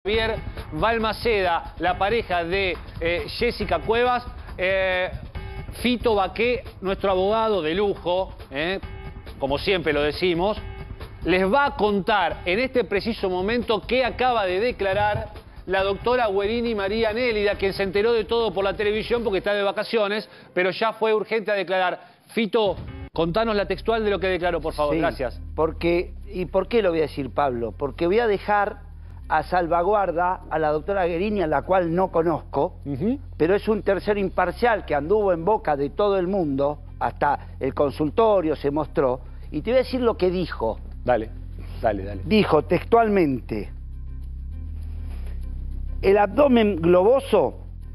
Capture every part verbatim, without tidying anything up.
Javier Balmaceda, la pareja de eh, Jessica Cuevas, eh, Fito Baqué, nuestro abogado de lujo, eh, como siempre lo decimos, les va a contar en este preciso momento qué acaba de declarar la doctora Guerini María Nélida, quien se enteró de todo por la televisión porque está de vacaciones, pero ya fue urgente a declarar. Fito, contanos la textual de lo que declaró, por favor. Sí, gracias. Porque, ¿y por qué lo voy a decir, Pablo? Porque voy a dejar a salvaguarda a la doctora Guerini, a la cual no conozco, uh-huh. pero es un tercero imparcial que anduvo en boca de todo el mundo, hasta el consultorio se mostró, y te voy a decir lo que dijo. Dale, dale, dale. Dijo textualmente: el abdomen globoso,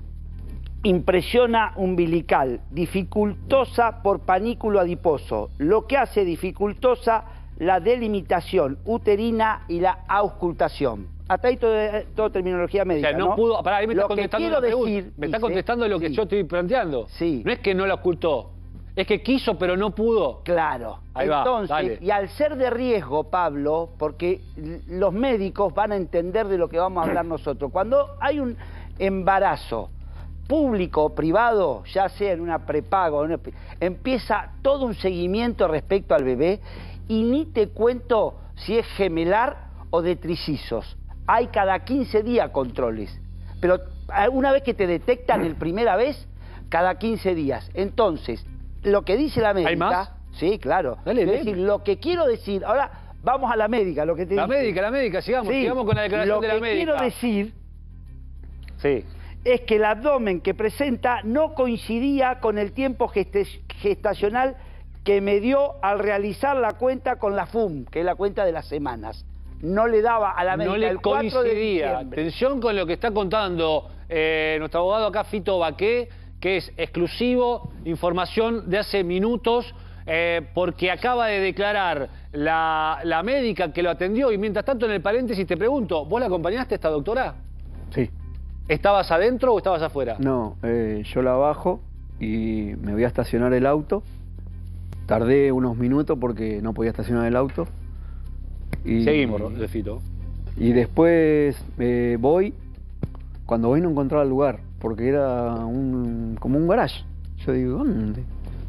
impresiona umbilical, dificultosa por panículo adiposo, lo que hace dificultosa la delimitación uterina y la auscultación. Hasta ahí todo, todo terminología médica, o sea, no, ¿no? Pudo, pará, ahí me está lo contestando que quiero una decir, me está dice, contestando lo que sí. yo estoy planteando. Sí. No es que no la ocultó, es que quiso pero no pudo. Claro. Ahí Entonces, va, dale. Y al ser de riesgo, Pablo, porque los médicos van a entender de lo que vamos a hablar nosotros. Cuando hay un embarazo público o privado, ya sea en una prepago, en una, empieza todo un seguimiento respecto al bebé, y ni te cuento si es gemelar o de tricizos. Hay cada quince días controles, pero una vez que te detectan el primera vez, cada quince días. Entonces, lo que dice la médica... ¿Hay más? Sí, claro. Dale, es decir, lo que quiero decir... Ahora vamos a la médica, lo que te La dice. médica, la médica, sigamos, sí, sigamos con la declaración de la médica. Lo que quiero decir... Sí. es que el abdomen que presenta no coincidía con el tiempo gestacional que me dio al realizar la cuenta con la F U M, que es la cuenta de las semanas. No le daba a la médica no le el cuatro de coincidía. diciembre. Atención con lo que está contando eh, nuestro abogado acá, Fito Baqué, que es exclusivo, información de hace minutos, eh, porque acaba de declarar la, la médica que lo atendió. Y mientras tanto, en el paréntesis te pregunto, ¿vos la acompañaste a esta doctora? Sí. ¿Estabas adentro o estabas afuera? No, eh, yo la bajo y me voy a estacionar el auto. Tardé unos minutos porque no podía estacionar el auto. Y, Seguimos, de Fito. Y después eh, voy, cuando voy no encontraba el lugar, porque era un, como un garage. Yo digo, ¿dónde?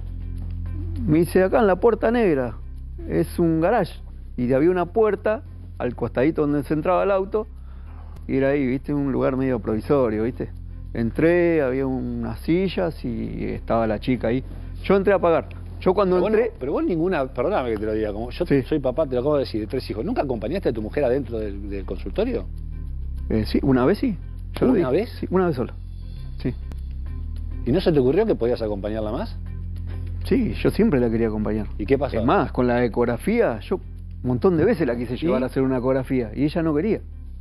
Me dice, acá en la Puerta Negra, es un garage. Y había una puerta al costadito donde se entraba el auto, y era ahí, viste, un lugar medio provisorio, viste. Entré, había unas sillas y estaba la chica ahí. Yo entré a pagar. Yo cuando pero entré... Vos no, pero vos ninguna, perdóname que te lo diga, como yo sí. soy papá, te lo acabo de decir, de tres hijos. ¿Nunca acompañaste a tu mujer adentro del, del consultorio? Eh, sí, una vez sí. Yo ¿Una vez? Sí, una vez sola. Sí. ¿Y no se te ocurrió que podías acompañarla más? Sí, yo siempre la quería acompañar. ¿Y qué pasó? Es más, con la ecografía, yo un montón de veces la quise ¿Sí? llevar a hacer una ecografía y ella no quería.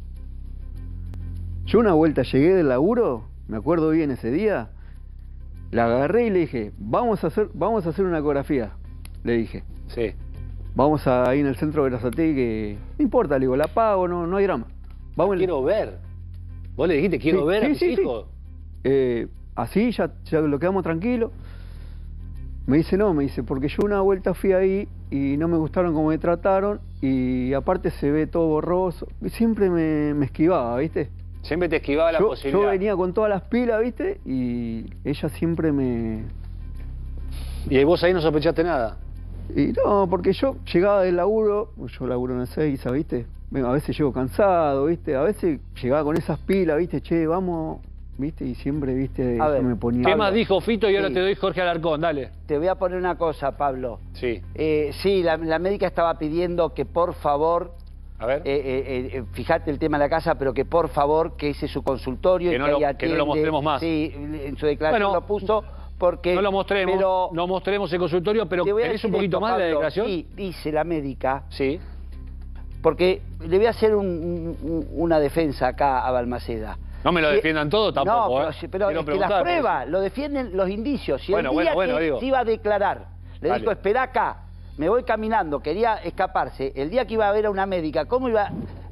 Yo una vuelta llegué del laburo, me acuerdo bien ese día, la agarré y le dije, vamos a hacer, vamos a hacer una ecografía. Le dije. Sí. Vamos a, ahí en el centro de Berazategui, que no importa, le digo, la pago, no, no hay drama. Vamos el... Quiero ver. Vos le dijiste, quiero sí, ver sí, a mis sí, hijos. Sí. Eh, así ya, ya lo quedamos tranquilos. Me dice, no, me dice, porque yo una vuelta fui ahí y no me gustaron cómo me trataron y aparte se ve todo borroso. Y siempre me, me esquivaba, ¿viste? Siempre te esquivaba la yo, posibilidad. Yo venía con todas las pilas, ¿viste? Y ella siempre me... ¿Y vos ahí no sospechaste nada? Y no, porque yo llegaba del laburo, yo laburo en el Ezeiza, ¿viste? A veces llego cansado, ¿viste? A veces llegaba con esas pilas, ¿viste? Che, vamos... ¿Viste? Y siempre, ¿viste? A ver, me ponía... ¿Qué más dijo Fito? Y ahora sí. te doy Jorge Alarcón, dale. Te voy a poner una cosa, Pablo. Sí. Eh, sí, la, la médica estaba pidiendo que por favor... A ver. Eh, eh, eh, fíjate el tema de la casa, pero que por favor, que ese es su consultorio. Que, y no, que, lo, ahí atiende, que no lo mostremos más. Sí, en su declaración bueno, lo puso porque... No lo mostremos, pero, no mostremos el consultorio, pero ¿tenés un poquito esto, más de la Pablo, declaración? Sí, dice la médica... Sí. Porque le voy a hacer un, un, una defensa acá a Balmaceda. No me lo si, defiendan todo tampoco, no, ¿eh? pero, pero es que las pruebas, lo defienden los indicios. Si bueno, el día bueno, bueno, que digo. se iba a declarar, le Dale. dijo, espera acá, me voy caminando, quería escaparse, el día que iba a ver a una médica, ¿cómo iba?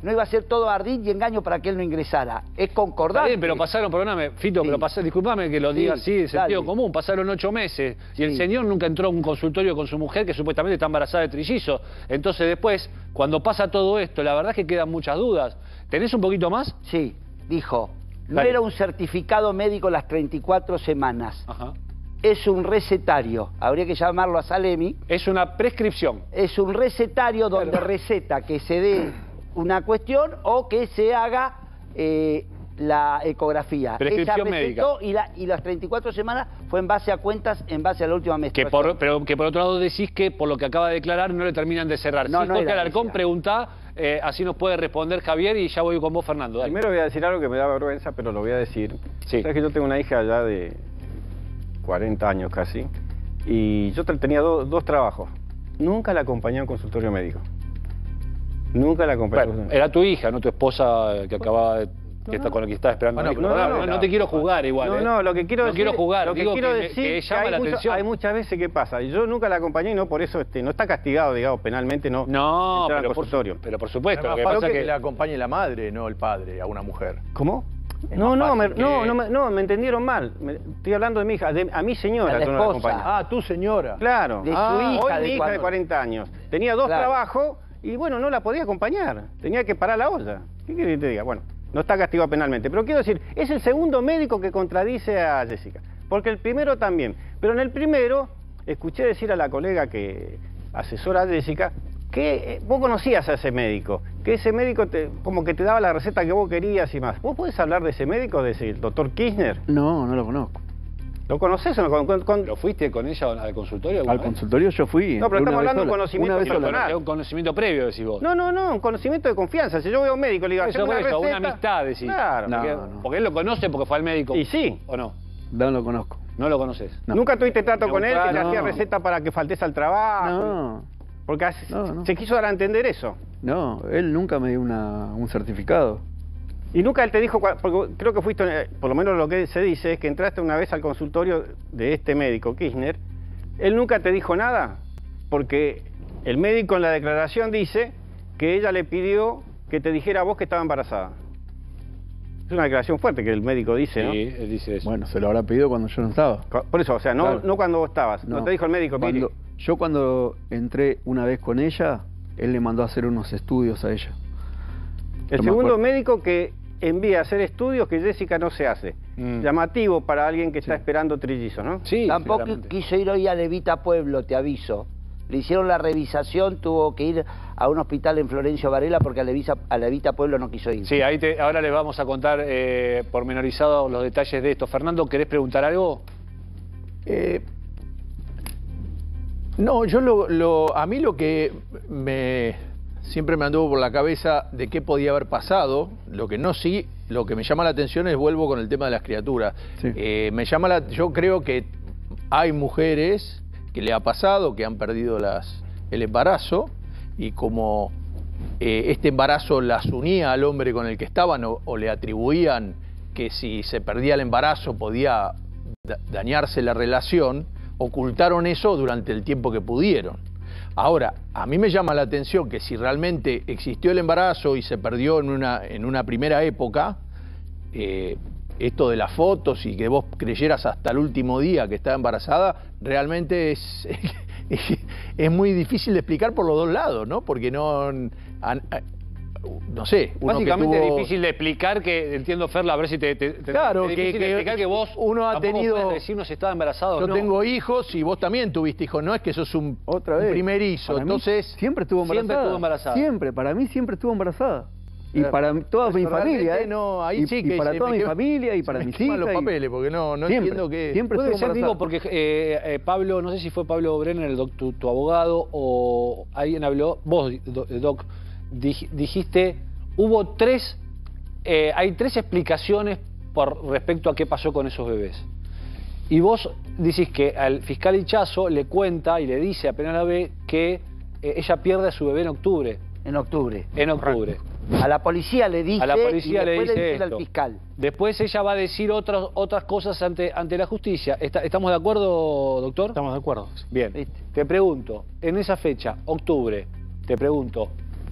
no iba a ser todo ardid y engaño para que él no ingresara. Es concordante. Está bien, pero pasaron, perdóname, Fito, Sí. pero pasaron, disculpame que lo diga Sí, así, de sentido dale. común, pasaron ocho meses y el Sí. señor nunca entró a un consultorio con su mujer que supuestamente está embarazada de trillizos. Entonces después, cuando pasa todo esto, la verdad es que quedan muchas dudas. ¿Tenés un poquito más? Sí, dijo, no Dale. era un certificado médico las treinta y cuatro semanas. Ajá. Es un recetario, habría que llamarlo a Salemi. Es una prescripción. Es un recetario donde Claro. receta que se dé una cuestión o que se haga eh, la ecografía. Prescripción Ella recetó médica. y, la, y las treinta y cuatro semanas fue en base a cuentas, en base a la última Que menstruación. por, pero que por otro lado decís que por lo que acaba de declarar no le terminan de cerrar. No, sí, no Jorge era Alarcón, esa. preguntá, eh, así nos puede responder Javier y ya voy con vos, Fernando. Dale. Primero voy a decir algo que me da vergüenza, pero lo voy a decir. Sí. Sabes que yo tengo una hija ya de cuarenta años casi, y yo te- tenía do- dos trabajos. Nunca la acompañé a un consultorio médico. Nunca la acompañé. Bueno, era tu hija, no tu esposa que acababa de... que está con la que estaba esperando. Bueno, un hijo. no, no, no, no, no. no te quiero jugar igual. No, ¿eh? no, lo que quiero no decir, quiero jugar, lo que digo quiero que, me- decir que llama hay, la mucho- atención. hay muchas veces que pasa, y yo nunca la acompañé y no por eso este, no está castigado, digamos, penalmente no. No, entrar al pero por, consultorio. pero por supuesto, Es lo más que fácil pasa que, que... le acompañe la madre, no el padre, a una mujer. ¿Cómo? Es No, más no, me, fácil no, que- no, me, no, me entendieron mal. Me- estoy hablando de mi hija, de, a mi señora, A la yo no la esposa. acompañé. Ah, tu señora. Claro. De su Ah, hija hoy de mi hija cuando- de cuarenta años. Tenía dos Claro. trabajos y bueno, no la podía acompañar. Tenía que parar la olla. ¿Qué querés que te diga? Bueno, no está castigado penalmente. Pero quiero decir, es el segundo médico que contradice a Jessica. Porque el primero también. Pero en el primero, escuché decir a la colega que asesora a Jessica que eh, vos conocías a ese médico. Que ese médico te, como que te daba la receta que vos querías y más. ¿Vos podés hablar de ese médico, de ese doctor Kirchner? No, no lo conozco. ¿Lo conocés o no? Con- con- con- ¿Lo fuiste con ella al consultorio alguna Al vez? consultorio yo fui. No, pero una estamos vez hablando de sola, conocimiento Una vez sola. personal. Es un conocimiento previo, decís vos. No, no, no, un conocimiento de confianza. Si yo voy a un médico y le digo, Eso, haceme una por eso, receta... una amistad, decís. Claro. No. Porque, porque él lo conoce porque fue al médico. Y sí. ¿O no? No lo conozco. No lo conoces. No. Nunca tuviste trato con él, que te No. hacía receta para que faltes al trabajo. No, Porque hace- No, no. se quiso dar a entender eso. no, él nunca me dio una, un certificado. Y nunca él te dijo, cua- porque creo que fuiste, eh, por lo menos lo que se dice, es que entraste una vez al consultorio de este médico, Kirchner. Él nunca te dijo nada, porque el médico en la declaración dice que ella le pidió que te dijera a vos que estaba embarazada. Es una declaración fuerte que el médico dice, ¿no? Sí, él dice eso. Bueno, se lo habrá pedido cuando yo no estaba. Cu- Por eso, o sea, no, Claro. no cuando vos estabas, no, te dijo el médico, mire. Cuando, yo cuando entré una vez con ella, él le mandó a hacer unos estudios a ella. El no me segundo acuerdo. médico que envía a hacer estudios que Jessica no se hace. Mm. Llamativo para alguien que está esperando trillizos, ¿no? Sí, Tampoco seguramente. quiso ir hoy a Levita Pueblo, te aviso. Le hicieron la revisación, tuvo que ir a un hospital en Florencio Varela porque a Levita, a Levita Pueblo no quiso ir. Sí, ahí te, ahora les vamos a contar eh, pormenorizados los detalles de esto. Fernando, ¿querés preguntar algo? Eh, no, yo lo, lo- a mí lo que me siempre me anduvo por la cabeza de qué podía haber pasado, lo que no sí, lo que me llama la atención es, vuelvo con el tema de las criaturas. Sí. Eh, me llama la, yo creo que hay mujeres que le ha pasado, que han perdido las, el embarazo, y como eh, este embarazo las unía al hombre con el que estaban o, o le atribuían que si se perdía el embarazo podía da- dañarse la relación, ocultaron eso durante el tiempo que pudieron. Ahora, a mí me llama la atención que si realmente existió el embarazo y se perdió en una, en una primera época, eh, esto de las fotos y que vos creyeras hasta el último día que estaba embarazada, realmente es, es muy difícil de explicar por los dos lados, ¿no? Porque no... an- a- no sé, uno que Básicamente tuvo- es difícil de explicar que, entiendo, Ferla, a ver si te... te- te- Claro, es que- difícil de que explicar que vos uno ha tampoco tenido- podés decirnos si estaba embarazado o Yo no. tengo hijos y vos también tuviste hijos, no es que sos un, Otra un vez. primerizo, Para mí entonces... siempre estuvo embarazada. Siempre estuvo embarazada. Siempre, para mí siempre estuvo embarazada. Y Pero- para toda Eso mi familia, realmente ¿eh? no, ahí y, sí y que para se toda me mi quedó- familia y se para me mis queman hijas. los y- papeles, porque no, no siempre, entiendo que... Siempre Puede estuvo ser, digo, embarazada. porque eh, eh, Pablo, no sé si fue Pablo Brenner, el doc- tu, tu abogado, o alguien habló, vos, do- Doc, dij- dijiste, hubo tres, eh, hay tres explicaciones por respecto a qué pasó con esos bebés. Y vos decís que al fiscal Hichazo le cuenta y le dice apenas la ve que eh, ella pierde a su bebé en octubre. En octubre. En octubre. A la policía le dice A la policía y le después dice le dice esto. al fiscal. Después ella va a decir otras otras cosas ante, ante la justicia. ¿Está- ¿Estamos de acuerdo, doctor? Estamos de acuerdo. Bien. ¿Viste? Te pregunto, en esa fecha, octubre, te pregunto,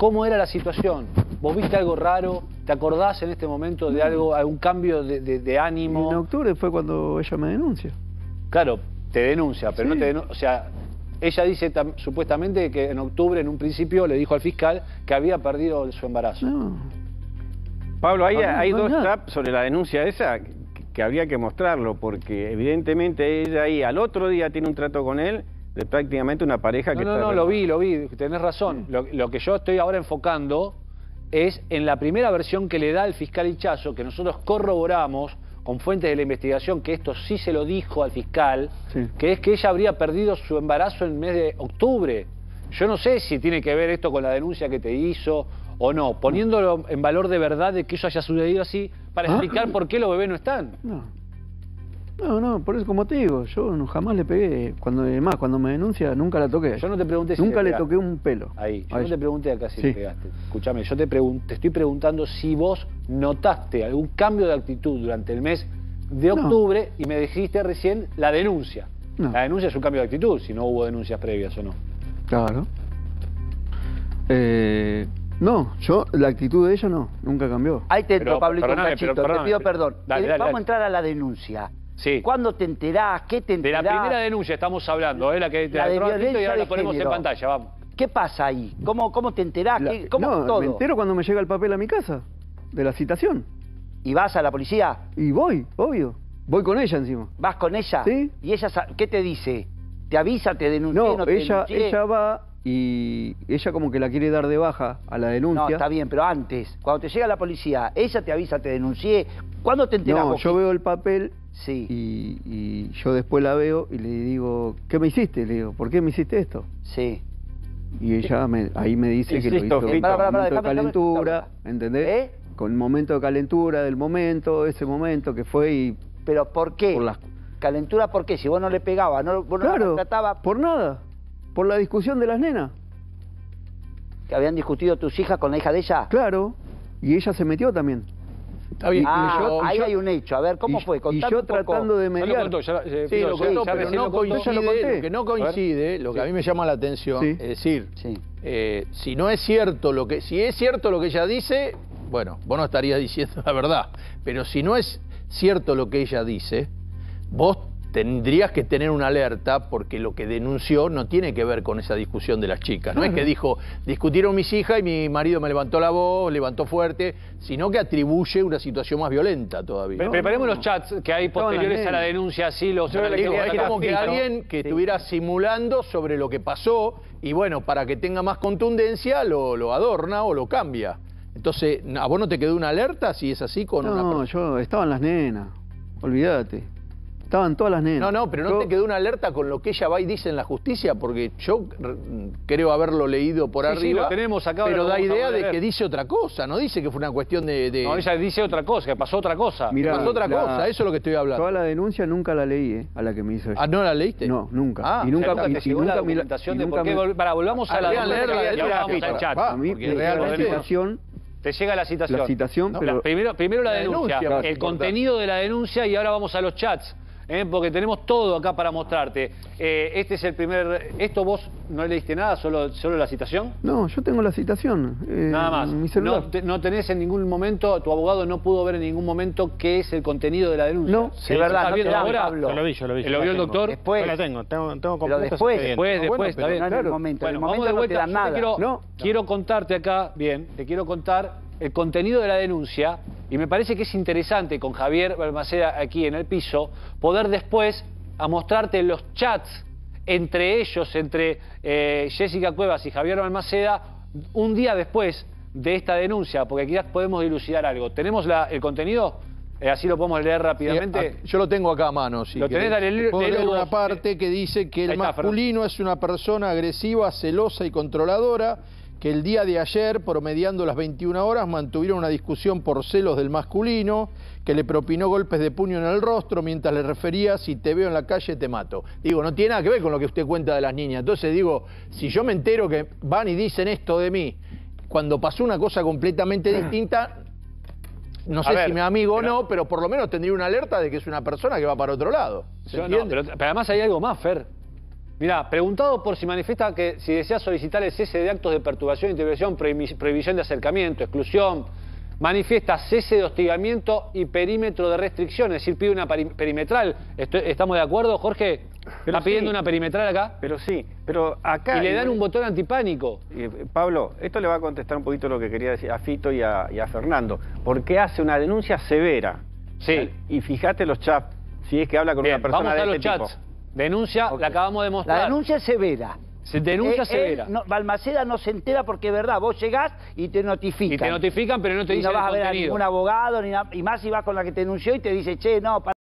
¿Cómo era la situación? ¿Vos viste algo raro? ¿Te acordás en este momento de algo, algún cambio de, de, de ánimo? En octubre fue cuando ella me denuncia. Claro, te denuncia, pero Sí. no te denuncia. O sea, ella dice tam, supuestamente que en octubre, en un principio, le dijo al fiscal que había perdido su embarazo. No. Pablo, hay, Ah, no, hay no dos hay nada. traps sobre la denuncia esa que, que habría que mostrarlo, porque evidentemente ella ahí al otro día tiene un trato con él de prácticamente una pareja No, que no, está... no, lo vi, lo vi, tenés razón. Lo, lo que yo estoy ahora enfocando es en la primera versión que le da el fiscal Ichazo, que nosotros corroboramos con fuentes de la investigación, que esto sí se lo dijo al fiscal, Sí. que es que ella habría perdido su embarazo en el mes de octubre. Yo no sé si tiene que ver esto con la denuncia que te hizo o no, poniéndolo en valor de verdad de que eso haya sucedido así, para ¿Ah? explicar por qué los bebés no están. No. No, no, por eso como te digo, yo no, jamás le pegué. Cuando, además, cuando me denuncia, nunca la toqué. Yo no te pregunté si Nunca le le pegaste. toqué un pelo. Ahí, yo a no ella. te pregunté acá si Sí. le pegaste. Escúchame, yo te, pregun- te estoy preguntando si vos notaste algún cambio de actitud durante el mes de No. octubre y me dijiste recién la denuncia. No. La denuncia es un cambio de actitud, si no hubo denuncias previas o no. Claro. Eh, no, yo, la actitud de ella no, nunca cambió. Ahí te entro, Pero, Pablito, un perdóname, cachito, pero, te perdóname, pido pero- perdón. dale, Eh, dale, Vamos dale. a entrar a la denuncia. Sí. ¿Cuándo te enterás? ¿Qué te De enterás? la primera denuncia estamos hablando, ¿eh? la que te La de entró al ratito y violencia ahora la de ponemos género. en pantalla, vamos. ¿Qué pasa ahí? ¿Cómo, cómo te enterás? La- ¿Qué- ¿Cómo no, todo? me entero cuando me llega el papel a mi casa, de la citación. ¿Y vas a la policía? Y voy, obvio. Voy con ella encima. ¿Vas con ella? Sí. ¿Y ella sa- qué te dice? ¿Te avisa, te denuncia? No, No, te ella, denuncié? ella va y ella como que la quiere dar de baja a la No, denuncia. está bien, pero antes, cuando te llega la policía, ella te avisa, te denuncié. ¿Cuándo te enterás No, vos? yo veo el papel Sí, y, y yo después la veo y le digo, ¿qué me hiciste? Le digo, ¿por qué me hiciste esto? sí. Y ella me, ahí me dice que lo Insisto, hizo Fito. con Pará, pará, pará, momento de déjame- déjame- calentura, déjame- ¿entendés? ¿Eh? Con momento de calentura del momento, ese momento que fue y... ¿Pero por qué? Por las- ¿Calentura por qué? Si vos no le pegabas, no, vos no la Claro, maltratabas, por nada, por la discusión de las nenas, que habían discutido tus hijas con la hija de ella. claro, y ella se metió también. Está bien. Ah, y yo- ahí yo- hay un hecho. A ver, ¿cómo y, fue? y Contame yo un poco. tratando de Ya lo mediar. contó, ya, eh, Sí, Pito, lo ya- contó, ya pero recién no lo contó. ya lo coincide, conté. lo que no coincide, lo que a mí me llama la atención, Sí. es decir, Sí. eh, si no es cierto lo que, si es cierto lo que ella dice, bueno, vos no estarías diciendo la verdad, pero si no es cierto lo que ella dice, vos tendrías que tener una alerta porque lo que denunció no tiene que ver con esa discusión de las chicas. No es que dijo, discutieron mis hijas y mi marido me levantó la voz, levantó fuerte, sino que atribuye una situación más violenta todavía. Pre- Preparemos los chats que hay Estaban las posteriores a la nenas. denuncia, así los Yo le Digo, analistas es acá. como que Fito. alguien que estuviera simulando sobre lo que pasó y bueno, para que tenga más contundencia lo, lo adorna o lo cambia. Entonces, ¿a vos no te quedó una alerta si es así con una No, persona? yo, estaban las nenas, olvídate. Estaban todas las nenas. No, no, pero no Yo- te quedó una alerta con lo que ella va y dice en la justicia, porque yo r- creo haberlo leído por Sí, sí, arriba. lo tenemos acá, ahora pero lo da vamos a idea volver de a que ver. dice otra cosa, no dice que fue una cuestión de... de- No, ella dice otra cosa, que pasó otra cosa. Mirá, pasó otra la- cosa, eso es lo que estoy hablando. Toda la denuncia nunca la leí, ¿eh? A la que me hizo ella. Ah, ¿no la leíste? No, nunca. Ah, y O sea, nunca, nunca y- te y llegó la nunca me documentación y de nunca por qué... me- vol- Para, volvamos a Ah, la lean, denuncia leerla, y ahora leerla, vamos Fito. al chat. Va, A mí porque me llega la realmente- citación, Te llega la citación. la citación, No, pero... Primero, primero la La denuncia, denuncia, más el importante. contenido de la denuncia y ahora vamos a los chats, ¿eh? Porque tenemos todo acá para mostrarte. Eh, este es el primer... ¿Esto vos no leíste nada, solo, solo la citación? No, yo tengo la citación. eh, Nada más. en mi celular. No, te- no tenés en ningún momento, tu abogado no pudo ver en ningún momento qué es el contenido de la denuncia. No. ¿Sí? Es verdad, ¿Estás no viendo te da, ahora? Pablo. Yo lo vi, yo lo vi. ¿Lo yo vio la el tengo. doctor? Después. Yo la tengo, tengo, tengo Pero completos después, expedientes. Después, Ah, después, bueno, está pero- bien. no en el Claro. momento. En Bueno, el vamos momento de no te vuelta. dan Yo te nada. quiero, No. quiero contarte acá, bien, te quiero contar el contenido de la denuncia y me parece que es interesante con Javier Balmaceda aquí en el piso poder después a mostrarte los chats entre ellos, entre eh, Jessica Cuevas y Javier Balmaceda, un día después de esta denuncia, porque quizás podemos dilucidar algo. ¿Tenemos la- el contenido? Eh, así lo podemos leer rápidamente. Sí, a- yo lo tengo acá a mano. Si ¿Lo tenés? querés. Dale, lé- Puedo léelo leer una vos. parte que dice que el Ahí está, masculino es una persona agresiva, celosa y controladora, que el día de ayer, promediando las veintiuna horas, mantuvieron una discusión por celos del masculino, que le propinó golpes de puño en el rostro mientras le refería, si te veo en la calle te mato. Digo, no tiene nada que ver con lo que usted cuenta de las niñas. Entonces digo, si yo me entero que van y dicen esto de mí, cuando pasó una cosa completamente distinta, no A sé ver, si mi amigo o pero- no, pero por lo menos tendría una alerta de que es una persona que va para otro lado. ¿Se Yo no, entiende? pero, pero además hay algo más, Fer. Mirá, preguntado por si manifiesta que si desea solicitar el cese de actos de perturbación, intervención, prohibición de acercamiento, exclusión, manifiesta cese de hostigamiento y perímetro de restricción, es decir, pide una perimetral. Estoy, ¿Estamos de acuerdo, Jorge? Pero ¿Está pidiendo sí, una perimetral acá? Pero sí, pero acá... Y le dan un botón antipánico. Eh, Pablo, esto le va a contestar un poquito lo que quería decir a Fito y a, y a Fernando, porque hace una denuncia severa. Sí. Y fíjate los chats, si es que habla con Bien, una persona vamos a de los este chats. tipo. Denuncia, Ok. la acabamos de mostrar. La denuncia es severa. Se denuncia Eh, severa. él no- Balmaceda no se entera porque es verdad, vos llegás y te notifican. Y te notifican, pero no te Y dicen no vas el a ver a contenido. ningún abogado, ni nada, y más si vas con la que te denunció y te dice, che, no,